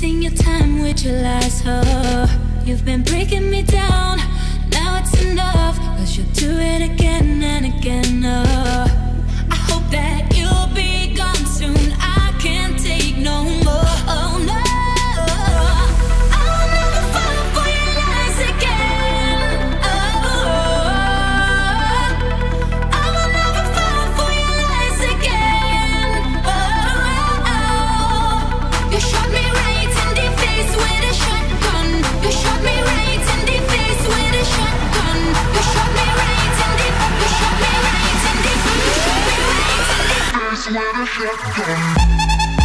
wasting your time with your lies, oh. You've been breaking me down, now it's enough, 'cause you'll do it again and again, oh. I hope that you'll be gone soon, I can't take no more, oh no. I'll never fall for your lies again, oh. I will never fall for your lies again, oh. You shot me right in the face with a shotgun. You shot me right in the face with a shotgun. You shot me right in the, you shot me right in the, you shot me right in the face with a shotgun.